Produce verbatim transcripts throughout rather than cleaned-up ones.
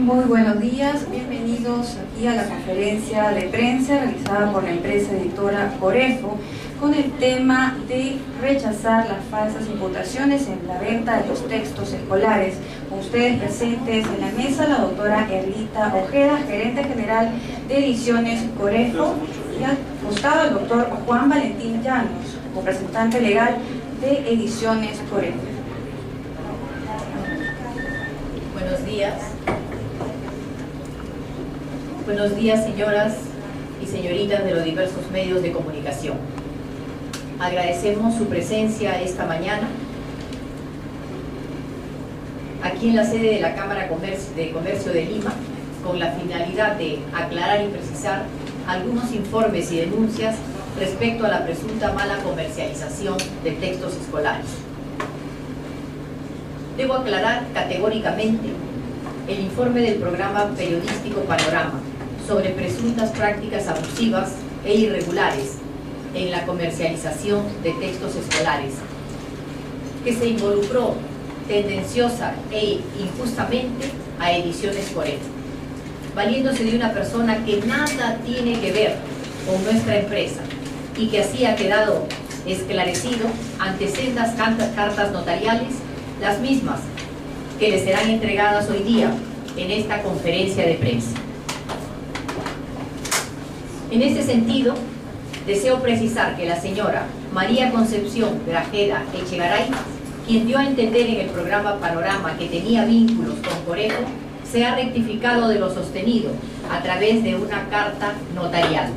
Muy buenos días, bienvenidos aquí a la conferencia de prensa realizada por la empresa editora Corefo con el tema de rechazar las falsas imputaciones en la venta de los textos escolares. Con ustedes presentes en la mesa la doctora Erlita Ojeda, gerente general de Ediciones Corefo, y al costado el doctor Juan Valentín Llanos, representante legal de Ediciones Corefo. Buenos días. Buenos días, señoras y señoritas de los diversos medios de comunicación. Agradecemos su presencia esta mañana aquí en la sede de la Cámara de Comercio de Lima con la finalidad de aclarar y precisar algunos informes y denuncias respecto a la presunta mala comercialización de textos escolares. Debo aclarar categóricamente el informe del programa periodístico Panorama sobre presuntas prácticas abusivas e irregulares en la comercialización de textos escolares, que se involucró tendenciosa e injustamente a Ediciones Corefo, valiéndose de una persona que nada tiene que ver con nuestra empresa y que así ha quedado esclarecido ante sendas cartas notariales, las mismas que le serán entregadas hoy día en esta conferencia de prensa. En este sentido, deseo precisar que la señora María Concepción Grajeda Echegaray, quien dio a entender en el programa Panorama que tenía vínculos con Corefo, se ha rectificado de lo sostenido a través de una carta notarial.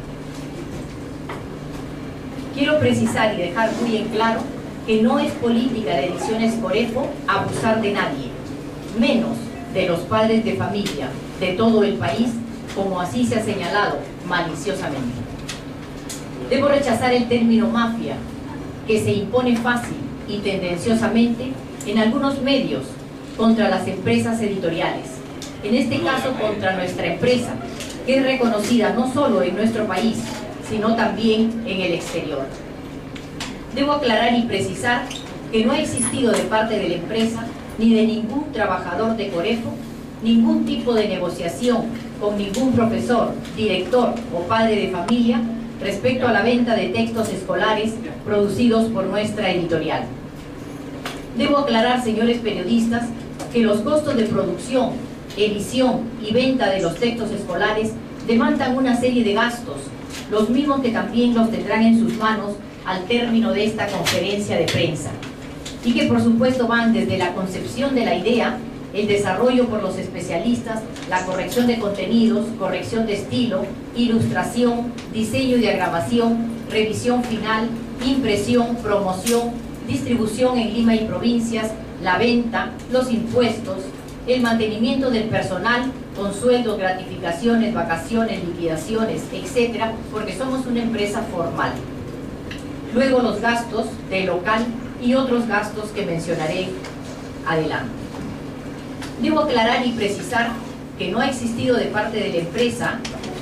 Quiero precisar y dejar muy en claro que no es política de Ediciones Corefo abusar de nadie, menos de los padres de familia de todo el país, como así se ha señalado maliciosamente. Debo rechazar el término mafia, que se impone fácil y tendenciosamente en algunos medios contra las empresas editoriales, en este caso contra nuestra empresa, que es reconocida no solo en nuestro país, sino también en el exterior. Debo aclarar y precisar que no ha existido de parte de la empresa ni de ningún trabajador de Corefo ningún tipo de negociación con ningún profesor, director o padre de familia respecto a la venta de textos escolares producidos por nuestra editorial. Debo aclarar, señores periodistas, que los costos de producción, edición y venta de los textos escolares demandan una serie de gastos, los mismos que también los tendrán en sus manos al término de esta conferencia de prensa, y que por supuesto van desde la concepción de la idea, el desarrollo por los especialistas, la corrección de contenidos, corrección de estilo, ilustración, diseño y diagramación, revisión final, impresión, promoción, distribución en Lima y provincias, la venta, los impuestos, el mantenimiento del personal con sueldos, gratificaciones, vacaciones, liquidaciones, etcétera, porque somos una empresa formal. Luego los gastos del local y otros gastos que mencionaré adelante. Debo aclarar y precisar que no ha existido de parte de la empresa,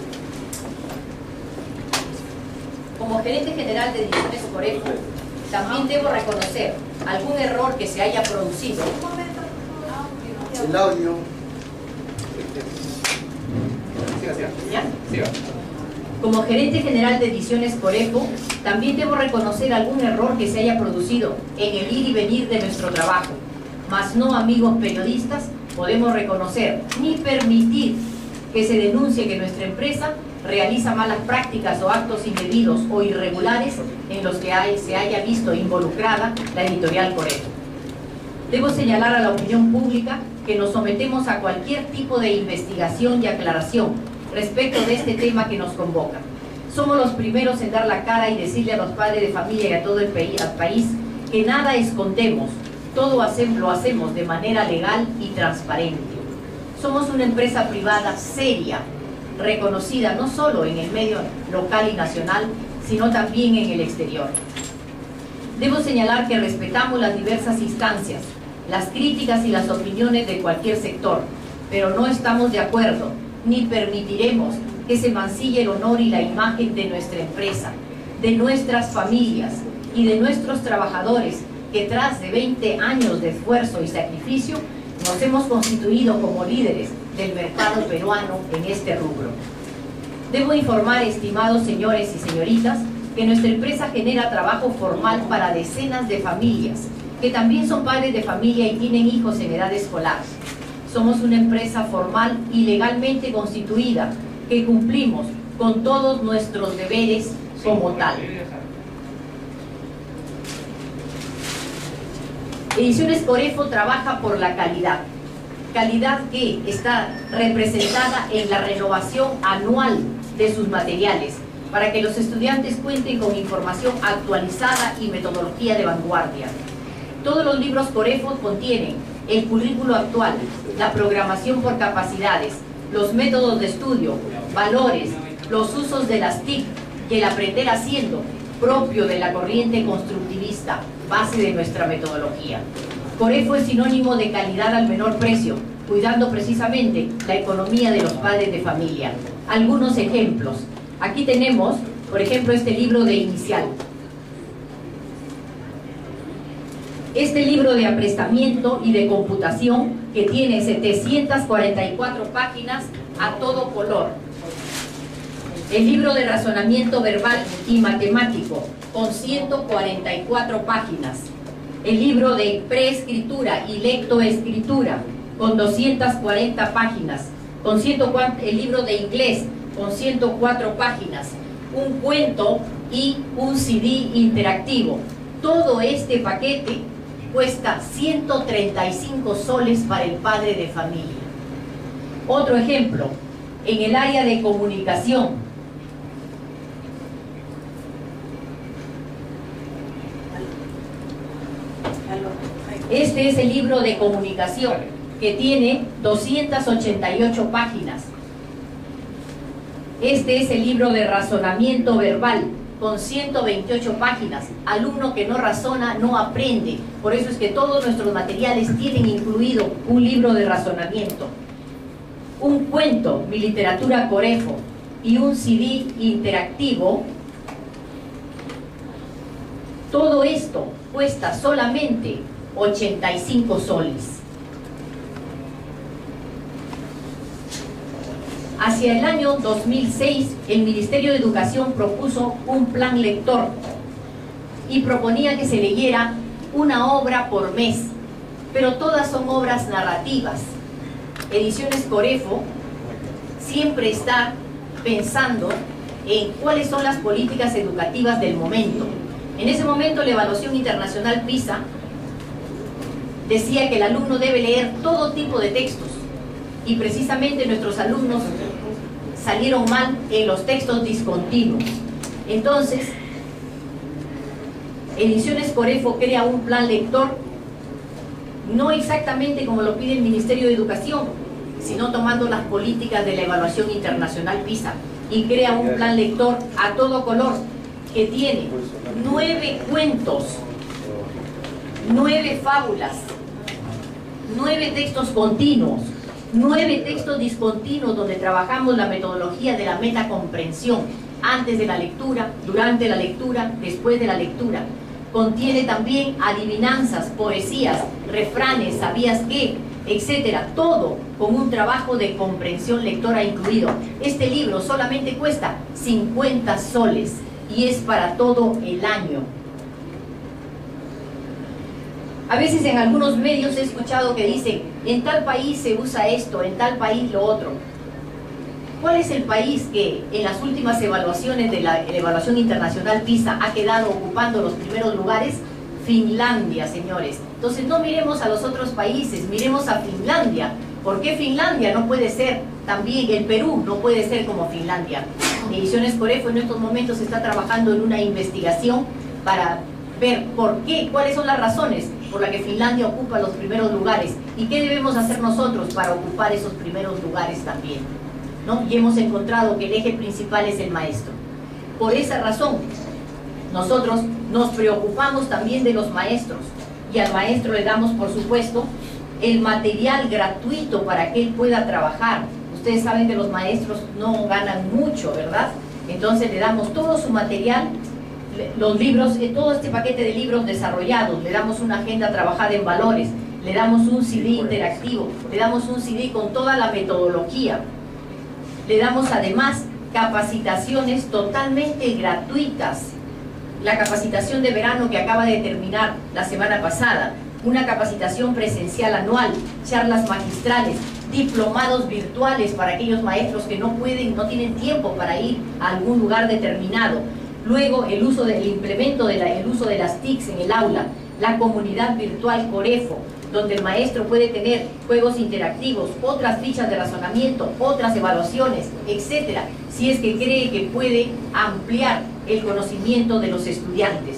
como gerente general de Ediciones Corefo, también debo reconocer algún error que se haya producido. El audio. Siga, siga. ¿Ya? Siga. Como gerente general de Ediciones Corefo, también debo reconocer algún error que se haya producido en el ir y venir de nuestro trabajo, mas no, amigos periodistas, podemos reconocer ni permitir que se denuncie que nuestra empresa realiza malas prácticas o actos indebidos o irregulares en los que hay, se haya visto involucrada la editorial Corefo. Debo señalar a la opinión pública que nos sometemos a cualquier tipo de investigación y aclaración respecto de este tema que nos convoca. Somos los primeros en dar la cara y decirle a los padres de familia y a todo el país que nada escondemos, todo lo hacemos de manera legal y transparente. Somos una empresa privada seria, reconocida no solo en el medio local y nacional, sino también en el exterior. Debo señalar que respetamos las diversas instancias, las críticas y las opiniones de cualquier sector, pero no estamos de acuerdo, ni permitiremos que se mancille el honor y la imagen de nuestra empresa, de nuestras familias y de nuestros trabajadores que tras de veinte años de esfuerzo y sacrificio nos hemos constituido como líderes del mercado peruano en este rubro. Debo informar, estimados señores y señoritas, que nuestra empresa genera trabajo formal para decenas de familias, que también son padres de familia y tienen hijos en edad escolar. Somos una empresa formal y legalmente constituida, que cumplimos con todos nuestros deberes como tal. Ediciones Corefo trabaja por la calidad, calidad que está representada en la renovación anual de sus materiales, para que los estudiantes cuenten con información actualizada y metodología de vanguardia. Todos los libros Corefo contienen el currículo actual, la programación por capacidades, los métodos de estudio, valores, los usos de las T I C y el aprender haciendo, propio de la corriente constructivista, base de nuestra metodología. Corefo es sinónimo de calidad al menor precio, cuidando precisamente la economía de los padres de familia. Algunos ejemplos. Aquí tenemos, por ejemplo, este libro de inicial. Este libro de aprestamiento y de computación, que tiene setecientas cuarenta y cuatro páginas a todo color. El libro de razonamiento verbal y matemático, con ciento cuarenta y cuatro páginas. El libro de preescritura y lectoescritura, con doscientas cuarenta páginas. Con ciento cuatro, el libro de inglés, con ciento cuatro páginas. Un cuento y un C D interactivo. Todo este paquete cuesta ciento treinta y cinco soles para el padre de familia. Otro ejemplo, en el área de comunicación. Este es el libro de comunicación, que tiene doscientas ochenta y ocho páginas. Este es el libro de razonamiento verbal, con ciento veintiocho páginas. Alumno que no razona no aprende. Por eso es que todos nuestros materiales tienen incluido un libro de razonamiento. Un cuento, mi literatura Corefo, y un C D interactivo. Todo esto cuesta solamente ochenta y cinco soles. Hacia el año dos mil seis, el Ministerio de Educación propuso un plan lector y proponía que se leyera una obra por mes, pero todas son obras narrativas. Ediciones Corefo siempre está pensando en cuáles son las políticas educativas del momento. En ese momento, la evaluación internacional PISA decía que el alumno debe leer todo tipo de textos, y precisamente nuestros alumnos salieron mal en los textos discontinuos. Entonces, Ediciones Corefo crea un plan lector, no exactamente como lo pide el Ministerio de Educación, sino tomando las políticas de la evaluación internacional PISA, y crea un plan lector a todo color, que tiene nueve cuentos, nueve fábulas, nueve textos continuos, nueve textos discontinuos, donde trabajamos la metodología de la metacomprensión, antes de la lectura, durante la lectura, después de la lectura. Contiene también adivinanzas, poesías, refranes, sabías qué, etcétera, todo con un trabajo de comprensión lectora incluido. Este libro solamente cuesta cincuenta soles y es para todo el año. A veces en algunos medios he escuchado que dicen, en tal país se usa esto, en tal país lo otro. ¿Cuál es el país que en las últimas evaluaciones de la evaluación internacional PISA ha quedado ocupando los primeros lugares? Finlandia, señores. Entonces no miremos a los otros países, miremos a Finlandia. ¿Por qué Finlandia no puede ser también, el Perú no puede ser como Finlandia? Ediciones Corefo en estos momentos está trabajando en una investigación para ver por qué, cuáles son las razones por las que Finlandia ocupa los primeros lugares y qué debemos hacer nosotros para ocupar esos primeros lugares también, ¿no? Y hemos encontrado que el eje principal es el maestro. Por esa razón, nosotros nos preocupamos también de los maestros, y al maestro le damos, por supuesto, el material gratuito para que él pueda trabajar. Ustedes saben que los maestros no ganan mucho, ¿verdad? Entonces le damos todo su material, los libros, todo este paquete de libros desarrollados, le damos una agenda trabajada en valores, le damos un C D interactivo, le damos un C D con toda la metodología, le damos además capacitaciones totalmente gratuitas. La capacitación de verano que acaba de terminar la semana pasada, una capacitación presencial anual, charlas magistrales, diplomados virtuales para aquellos maestros que no pueden, no tienen tiempo para ir a algún lugar determinado. Luego el uso del implemento del el uso de las T I Cs en el aula, la comunidad virtual Corefo, donde el maestro puede tener juegos interactivos, otras fichas de razonamiento, otras evaluaciones, etcétera, si es que cree que puede ampliar el conocimiento de los estudiantes.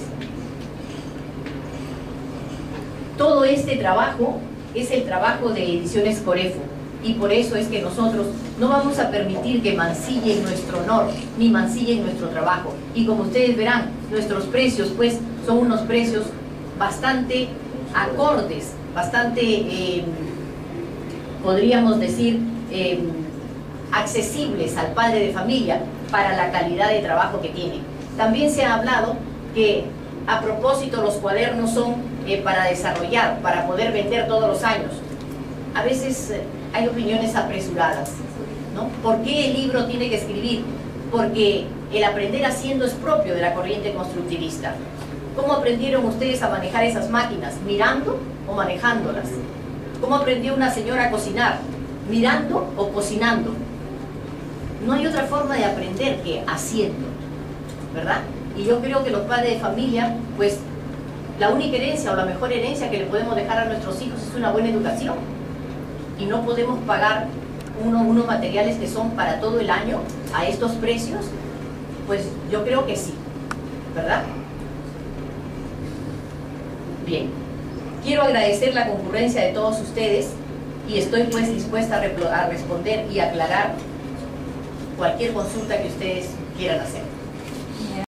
Todo este trabajo es el trabajo de Ediciones Corefo, y por eso es que nosotros no vamos a permitir que mancillen nuestro honor, ni mancillen nuestro trabajo. Y como ustedes verán, nuestros precios pues son unos precios bastante acordes, bastante, eh, podríamos decir, eh, accesibles al padre de familia para la calidad de trabajo que tiene. También se ha hablado que a propósito los cuadernos son eh, para desarrollar, para poder vender todos los años. A veces eh, hay opiniones apresuradas, ¿no? ¿Por qué el libro tiene que escribir? Porque el aprender haciendo es propio de la corriente constructivista. ¿Cómo aprendieron ustedes a manejar esas máquinas? ¿Mirando o manejándolas? ¿Cómo aprendió una señora a cocinar? ¿Mirando o cocinando? No hay otra forma de aprender que haciendo, ¿verdad? Y yo creo que los padres de familia, pues, la única herencia o la mejor herencia que le podemos dejar a nuestros hijos es una buena educación. Y no podemos pagar uno, unos materiales que son para todo el año a estos precios, pues yo creo que sí, ¿verdad? Bien, quiero agradecer la concurrencia de todos ustedes y estoy pues dispuesta a, a responder y aclarar cualquier consulta que ustedes quieran hacer.